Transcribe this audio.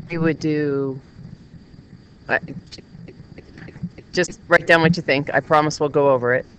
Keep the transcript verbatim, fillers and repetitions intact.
we would do, I- just write down what you think. I promise we'll go over it.